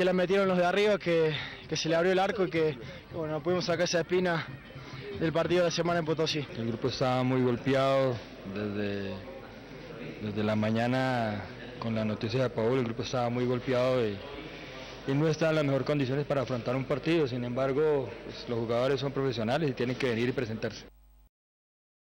que la metieron los de arriba, que se le abrió el arco y que bueno, pudimos sacar esa espina del partido de la semana en Potosí. El grupo estaba muy golpeado desde la mañana con la noticia de Paul. El grupo estaba muy golpeado y no está en las mejores condiciones para afrontar un partido. Sin embargo, pues, los jugadores son profesionales y tienen que venir y presentarse.